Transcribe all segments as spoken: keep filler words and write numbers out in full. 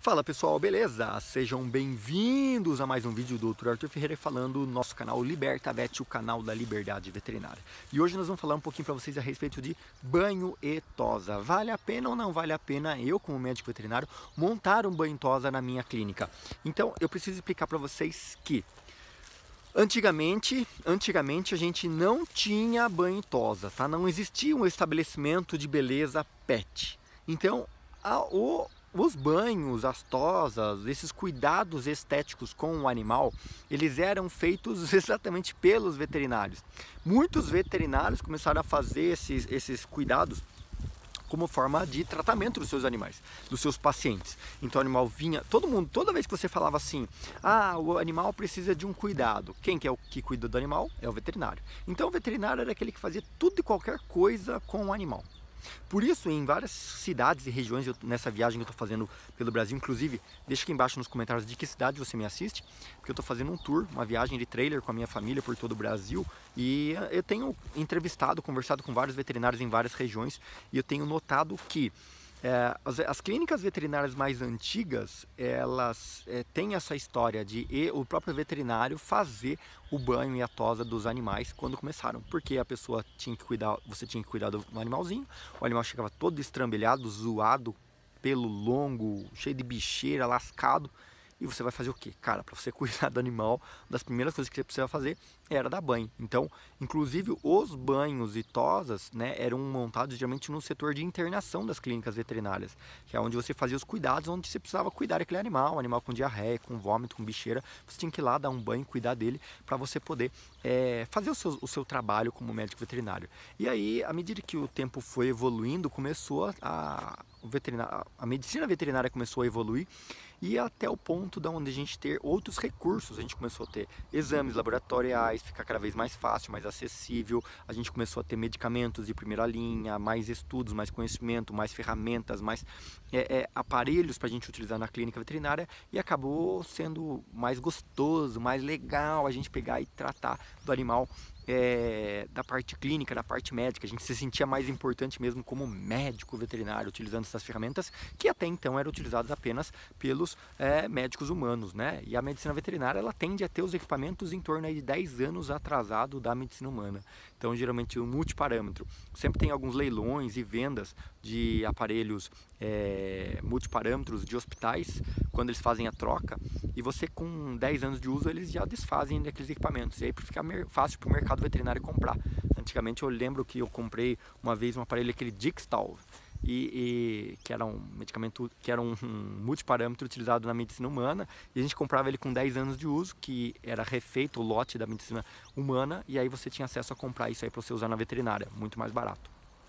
Fala pessoal, beleza? Sejam bem-vindos a mais um vídeo do doutor Arthur Ferreira falando do nosso canal Liberta Vet, o canal da liberdade veterinária. E hoje nós vamos falar um pouquinho para vocês a respeito de banho e tosa. Vale a pena ou não vale a pena eu, como médico veterinário, montar um banho e tosa na minha clínica? Então eu preciso explicar para vocês que Antigamente, antigamente a gente não tinha banho e tosa, tá? Não existia um estabelecimento de beleza pet. Então, a, o, os banhos, as tosas, esses cuidados estéticos com o animal, eles eram feitos exatamente pelos veterinários. Muitos veterinários começaram a fazer esses, esses cuidados como forma de tratamento dos seus animais, dos seus pacientes. Então o animal vinha, todo mundo, toda vez que você falava assim, ah, o animal precisa de um cuidado, quem que é o que cuida do animal? É o veterinário. Então o veterinário era aquele que fazia tudo e qualquer coisa com o animal. Por isso, em várias cidades e regiões, eu, nessa viagem que eu estou fazendo pelo Brasil, inclusive, deixa aqui embaixo nos comentários de que cidade você me assiste, porque eu estou fazendo um tour, uma viagem de trailer com a minha família por todo o Brasil, e eu tenho entrevistado, conversado com vários veterinários em várias regiões, e eu tenho notado que É, as, as clínicas veterinárias mais antigas, elas é, têm essa história de e, o próprio veterinário fazer o banho e a tosa dos animais quando começaram, porque a pessoa tinha que cuidar, você tinha que cuidar do animalzinho, o animal chegava todo estrambelhado, zoado, pelo longo, cheio de bicheira, lascado, e você vai fazer o quê? Cara, para você cuidar do animal, uma das primeiras coisas que você precisa fazer era dar banho. Então, inclusive, os banhos e tosas, né, eram montados geralmente no setor de internação das clínicas veterinárias, que é onde você fazia os cuidados, onde você precisava cuidar daquele animal, um animal com diarreia, com vômito, com bicheira, você tinha que ir lá dar um banho, cuidar dele, para você poder é, fazer o seu, o seu trabalho como médico veterinário. E aí, à medida que o tempo foi evoluindo, começou a, o veterinário, a medicina veterinária começou a evoluir, e até o ponto de onde a gente ter outros recursos, a gente começou a ter exames laboratoriais, ficar cada vez mais fácil, mais acessível, a gente começou a ter medicamentos de primeira linha, mais estudos, mais conhecimento, mais ferramentas, mais é, é, aparelhos para a gente utilizar na clínica veterinária, e acabou sendo mais gostoso, mais legal a gente pegar e tratar do animal É, da parte clínica, da parte médica. A gente se sentia mais importante mesmo como médico veterinário, utilizando essas ferramentas que até então eram utilizadas apenas pelos é, médicos humanos, né? E a medicina veterinária, ela tende a ter os equipamentos em torno aí de dez anos atrasado da medicina humana. Então, geralmente, o multiparâmetro. Sempre tem alguns leilões e vendas de aparelhos é, multiparâmetros de hospitais, quando eles fazem a troca, e você com dez anos de uso, eles já desfazem daqueles equipamentos. E aí fica fácil para o mercado veterinário comprar. Antigamente eu lembro que eu comprei uma vez um aparelho, aquele Dixtal, e, e que era um medicamento, que era um, um multiparâmetro utilizado na medicina humana, e a gente comprava ele com dez anos de uso, que era refeito o lote da medicina humana, e aí você tinha acesso a comprar isso aí para você usar na veterinária, muito mais barato.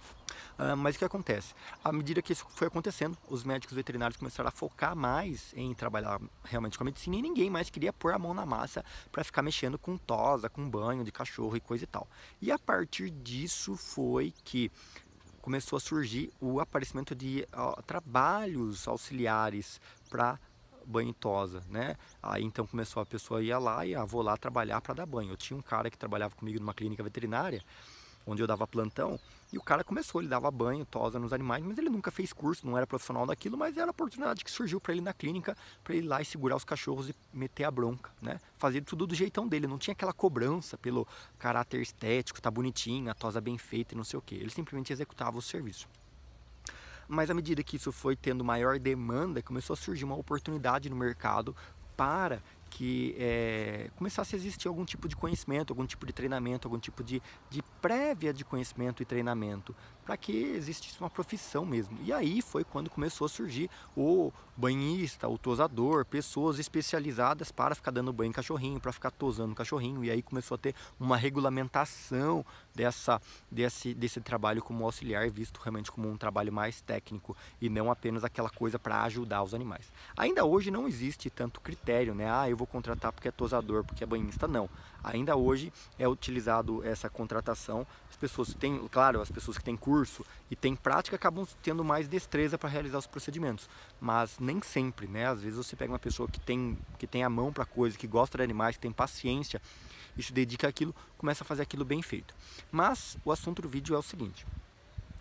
Uh, mas o que acontece? À medida que isso foi acontecendo, os médicos veterinários começaram a focar mais em trabalhar realmente com a medicina, e ninguém mais queria pôr a mão na massa para ficar mexendo com tosa, com banho de cachorro e coisa e tal. E a partir disso foi que começou a surgir o aparecimento de uh, trabalhos auxiliares para banho e tosa, né? Aí então começou, a pessoa ia lá e ah, vou lá trabalhar para dar banho. Eu tinha um cara que trabalhava comigo numa clínica veterinária, onde eu dava plantão, e o cara começou, ele dava banho, tosa nos animais, mas ele nunca fez curso, não era profissional daquilo, mas era a oportunidade que surgiu para ele na clínica, para ele ir lá e segurar os cachorros e meter a bronca, né? Fazia tudo do jeitão dele, não tinha aquela cobrança pelo caráter estético, tá bonitinho, a tosa bem feita e não sei o que, ele simplesmente executava o serviço. Mas à medida que isso foi tendo maior demanda, começou a surgir uma oportunidade no mercado para que é, começasse a existir algum tipo de conhecimento, algum tipo de treinamento, algum tipo de, de prévia de conhecimento e treinamento, para que existisse uma profissão mesmo. E aí foi quando começou a surgir o banhista, o tosador, pessoas especializadas para ficar dando banho em cachorrinho, para ficar tosando cachorrinho, e aí começou a ter uma regulamentação dessa, desse, desse trabalho como auxiliar, visto realmente como um trabalho mais técnico e não apenas aquela coisa para ajudar os animais. Ainda hoje não existe tanto critério, né? Ah, eu vou contratar porque é tosador, porque é banhista, não. Ainda hoje é utilizado essa contratação, as pessoas têm, claro, as pessoas que têm curso e têm prática acabam tendo mais destreza para realizar os procedimentos, mas nem sempre, né? Às vezes você pega uma pessoa que tem, que tem a mão para coisa, que gosta de animais, que tem paciência e se dedica àquilo, começa a fazer aquilo bem feito. Mas o assunto do vídeo é o seguinte: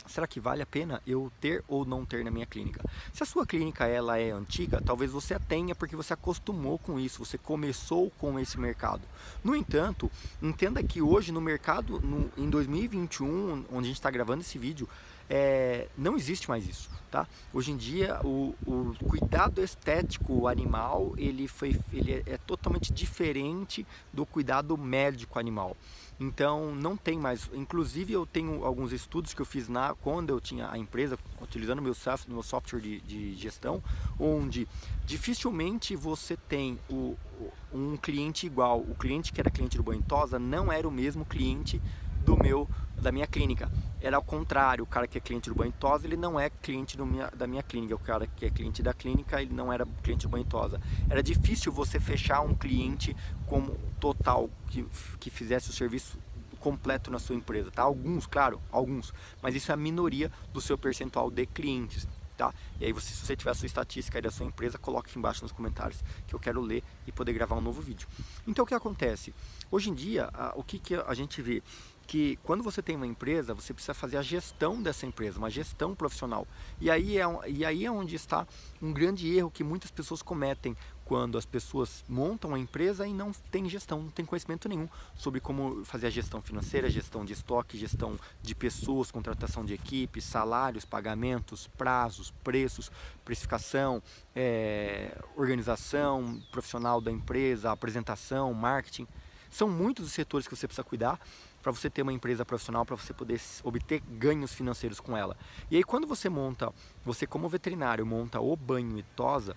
será que vale a pena eu ter ou não ter na minha clínica? Se a sua clínica ela é antiga, talvez você a tenha porque você acostumou com isso, você começou com esse mercado. No entanto, entenda que hoje no mercado, no, em dois mil e vinte e um, onde a gente está gravando esse vídeo, é, não existe mais isso, tá? Hoje em dia, o, o cuidado estético animal, ele, foi, ele é, é totalmente diferente do cuidado médico animal. Então não tem mais, inclusive eu tenho alguns estudos que eu fiz na, quando eu tinha a empresa, utilizando meu, meu software de, de gestão, onde dificilmente você tem o, um cliente igual. O cliente que era cliente do banho tosa não era o mesmo cliente do meu, da minha clínica. Era ao contrário, o cara que é cliente do banho tosa, ele não é cliente do minha, da minha clínica. O cara que é cliente da clínica, ele não era cliente do banho tosa. Era difícil você fechar um cliente como total, que, que fizesse o serviço completo na sua empresa, tá? Alguns, claro, alguns, mas isso é a minoria do seu percentual de clientes, tá? E aí, você, se você tiver a sua estatística aí da sua empresa, coloque aqui embaixo nos comentários que eu quero ler e poder gravar um novo vídeo. Então, o que acontece? Hoje em dia, a, o que, que a gente vê? Que quando você tem uma empresa, você precisa fazer a gestão dessa empresa, uma gestão profissional. E aí é, e aí é onde está um grande erro que muitas pessoas cometem quando as pessoas montam a empresa e não têm gestão, não tem conhecimento nenhum sobre como fazer a gestão financeira, gestão de estoque, gestão de pessoas, contratação de equipe, salários, pagamentos, prazos, preços, precificação, é, organização profissional da empresa, apresentação, marketing. São muitos os setores que você precisa cuidar para você ter uma empresa profissional, para você poder obter ganhos financeiros com ela. E aí, quando você monta, você como veterinário monta o banho e tosa,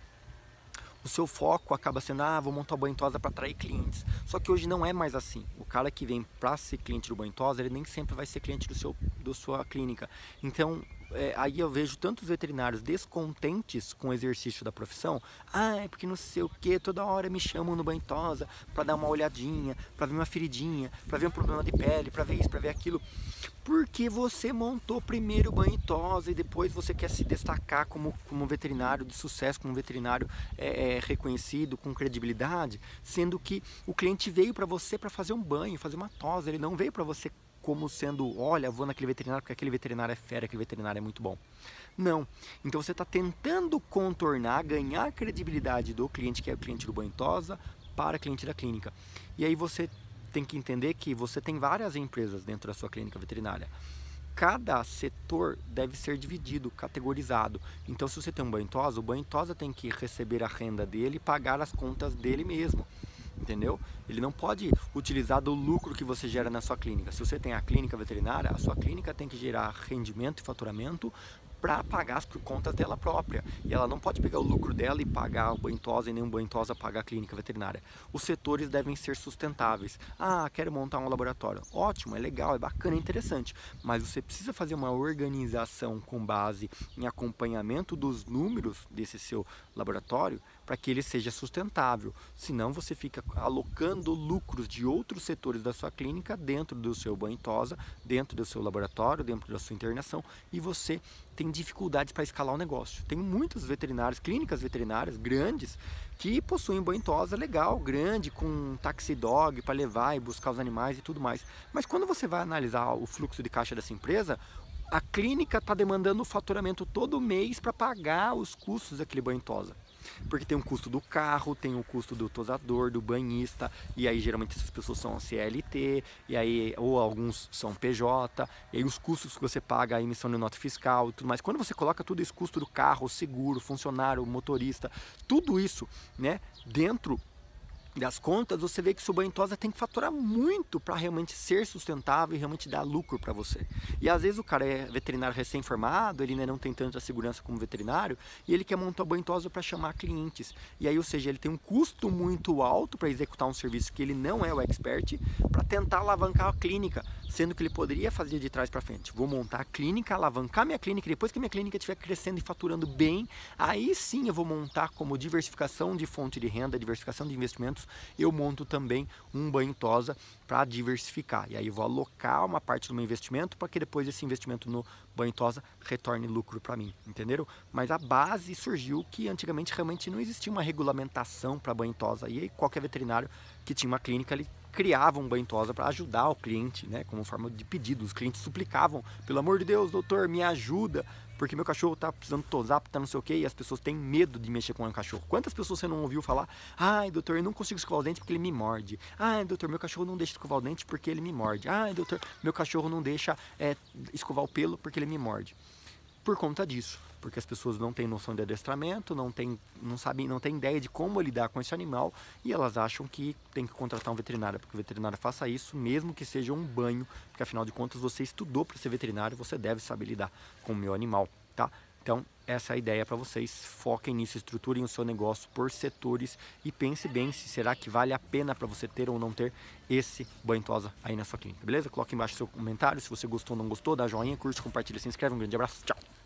o seu foco acaba sendo, ah, vou montar o banho tosa para atrair clientes. Só que hoje não é mais assim. O cara que vem para ser cliente do banho tosa, ele nem sempre vai ser cliente do seu, do sua clínica. Então, é, aí eu vejo tantos veterinários descontentes com o exercício da profissão. Ah, é porque não sei o que, toda hora me chamam no banho tosa para dar uma olhadinha, para ver uma feridinha, para ver um problema de pele, para ver isso, para ver aquilo. Porque você montou primeiro o banho tosa e depois você quer se destacar como, como veterinário de sucesso, como veterinário é, é, reconhecido, com credibilidade, sendo que o cliente veio para você para fazer um banho, fazer uma tosa, ele não veio para você como sendo, olha, vou naquele veterinário porque aquele veterinário é fera, aquele veterinário é muito bom. Não. Então você está tentando contornar, ganhar a credibilidade do cliente, que é o cliente do banho tosa, para cliente da clínica. E aí você tem que entender que você tem várias empresas dentro da sua clínica veterinária. Cada setor deve ser dividido, categorizado. Então, se você tem um banho tosa, o banho tosa tem que receber a renda dele e pagar as contas dele mesmo. Entendeu? Ele não pode utilizar do lucro que você gera na sua clínica. Se você tem a clínica veterinária, a sua clínica tem que gerar rendimento e faturamento para pagar as contas dela própria. E ela não pode pegar o lucro dela e pagar o banho tosa e nem o banho tosa pagar a clínica veterinária. Os setores devem ser sustentáveis. Ah, quero montar um laboratório. Ótimo, é legal, é bacana, é interessante. Mas você precisa fazer uma organização com base em acompanhamento dos números desse seu laboratório para que ele seja sustentável. Senão você fica alocando lucros de outros setores da sua clínica dentro do seu banho tosa, dentro do seu laboratório, dentro da sua internação, e você tem dificuldades para escalar o negócio. Tem muitos veterinários, clínicas veterinárias grandes que possuem banho tosa legal, grande, com um taxi dog para levar e buscar os animais e tudo mais. Mas quando você vai analisar o fluxo de caixa dessa empresa, a clínica está demandando o faturamento todo mês para pagar os custos daquele banho tosa. Porque tem o custo do carro, tem o custo do tosador, do banhista, e aí geralmente essas pessoas são C L T, e aí, ou alguns são P J, e aí os custos que você paga, a emissão de nota fiscal e tudo mais. Quando você coloca tudo isso, custo do carro, seguro, funcionário, motorista, tudo isso, né, dentro das contas, você vê que o seu banho tosa tem que faturar muito para realmente ser sustentável e realmente dar lucro para você. E às vezes o cara é veterinário recém-formado, ele ainda não tem tanta segurança como veterinário, e ele quer montar o banho tosa para chamar clientes. E aí, ou seja, ele tem um custo muito alto para executar um serviço que ele não é o expert, para tentar alavancar a clínica, sendo que ele poderia fazer de trás para frente. Vou montar a clínica, alavancar minha clínica, depois que minha clínica estiver crescendo e faturando bem, aí sim eu vou montar como diversificação de fonte de renda, diversificação de investimentos, eu monto também um banho tosa para diversificar. E aí eu vou alocar uma parte do meu investimento para que depois esse investimento no banho tosa retorne lucro para mim, entenderam? Mas a base surgiu que antigamente realmente não existia uma regulamentação para banho tosa. E aí qualquer veterinário que tinha uma clínica, ele criavam um banho tosa para ajudar o cliente, né, como forma de pedido. Os clientes suplicavam, pelo amor de Deus, doutor, me ajuda, porque meu cachorro tá precisando tosar, tá não sei o que, e as pessoas têm medo de mexer com o cachorro. Quantas pessoas você não ouviu falar: ai, doutor, eu não consigo escovar o dente porque ele me morde. Ai, doutor, meu cachorro não deixa escovar o dente porque ele me morde. Ai, doutor, meu cachorro não deixa é, escovar o pelo porque ele me morde. Por conta disso, porque as pessoas não têm noção de adestramento, não têm, não sabem, não têm ideia de como lidar com esse animal, e elas acham que tem que contratar um veterinário para que o veterinário faça isso, mesmo que seja um banho, porque afinal de contas você estudou para ser veterinário, você deve saber lidar com o meu animal, tá? Então essa é a ideia para vocês. Foquem nisso, estruturem o seu negócio por setores e pense bem se será que vale a pena para você ter ou não ter esse banho tosa aí na sua clínica, beleza? Coloque embaixo seu comentário se você gostou ou não gostou, dá joinha, curte, compartilha, se inscreve. Um grande abraço, tchau!